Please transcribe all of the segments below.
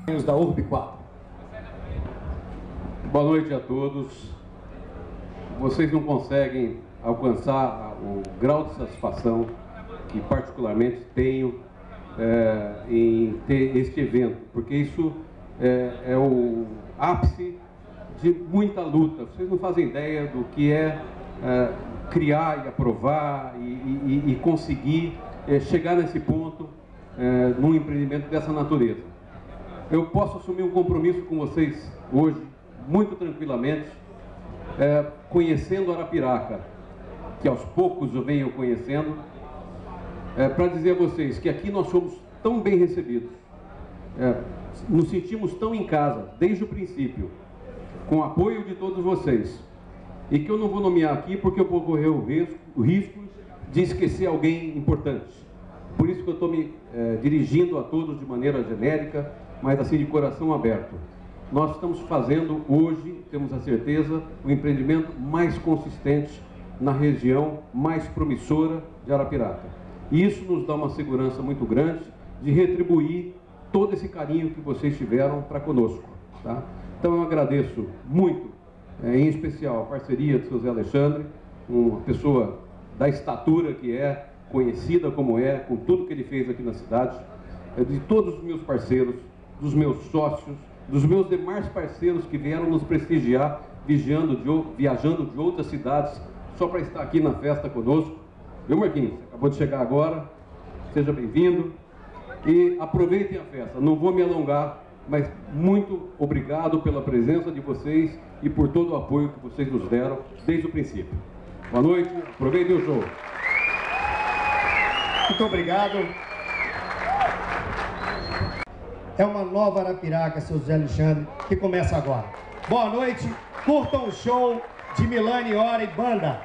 Da URB 4. Boa noite a todos. Vocês não conseguem alcançar o grau de satisfação que particularmente tenho em ter este evento, porque isso é o ápice de muita luta. Vocês não fazem ideia do que é criar e aprovar e conseguir chegar nesse ponto num empreendimento dessa natureza. Eu posso assumir um compromisso com vocês hoje, muito tranquilamente, conhecendo Arapiraca, que aos poucos eu venho conhecendo, para dizer a vocês que aqui nós somos tão bem recebidos, nos sentimos tão em casa, desde o princípio, com o apoio de todos vocês, e que eu não vou nomear aqui porque eu vou correr o risco de esquecer alguém importante. Por isso que eu estou me dirigindo a todos de maneira genérica, mas assim de coração aberto. Nós estamos fazendo hoje, temos a certeza, o empreendimento mais consistente na região mais promissora de Arapiraca. E isso nos dá uma segurança muito grande de retribuir todo esse carinho que vocês tiveram para conosco. Tá? Então eu agradeço muito, em especial a parceria do seu Zé Alexandre, uma pessoa da estatura que é, conhecida como é, com tudo que ele fez aqui na cidade, de todos os meus parceiros, dos meus sócios, dos meus demais parceiros que vieram nos prestigiar, viajando de outras cidades, só para estar aqui na festa conosco. Viu, Marquinhos? Você acabou de chegar agora, seja bem-vindo e aproveitem a festa. Não vou me alongar, mas muito obrigado pela presença de vocês e por todo o apoio que vocês nos deram desde o princípio. Boa noite, aproveitem o show. Muito obrigado. É uma nova Arapiraca, seu Zé Alexandre, que começa agora. Boa noite, curtam o show de Milani Hora e Banda.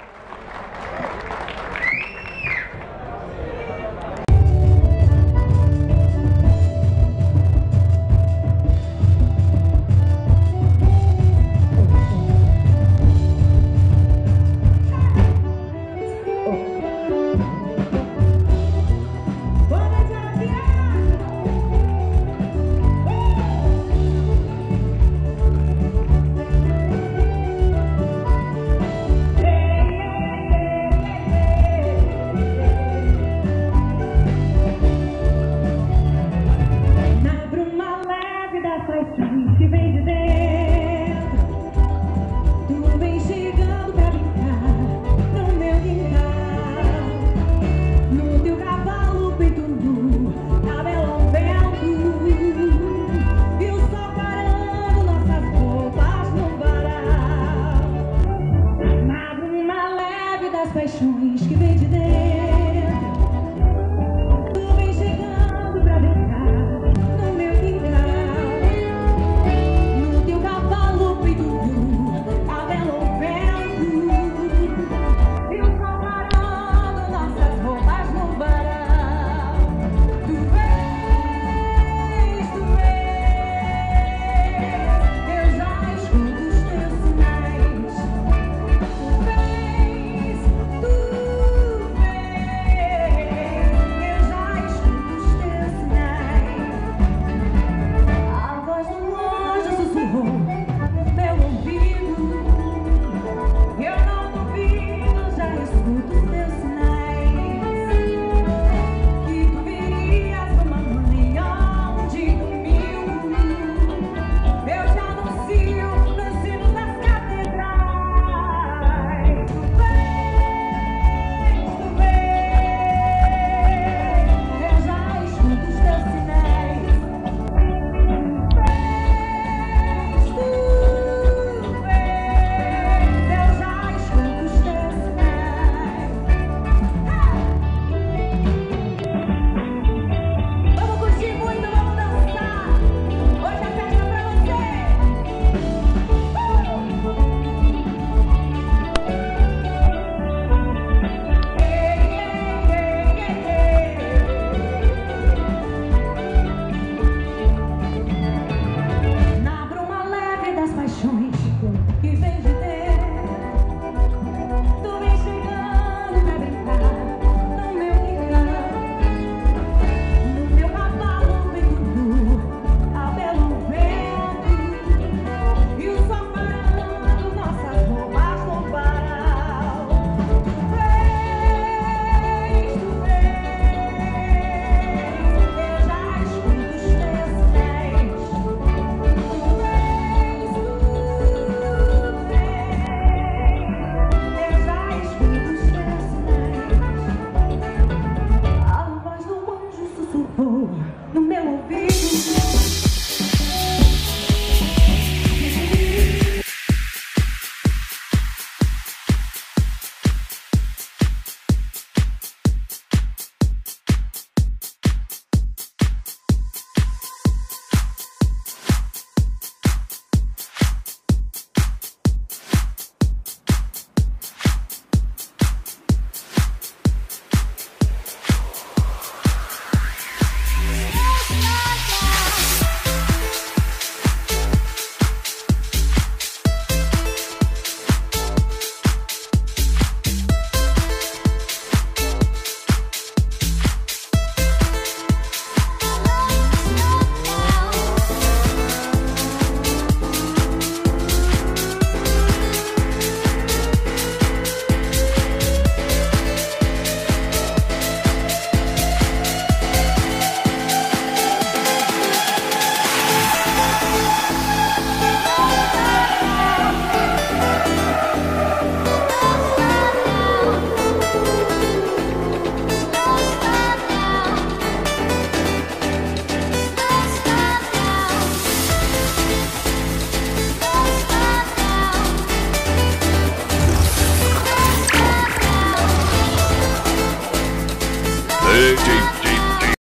DJ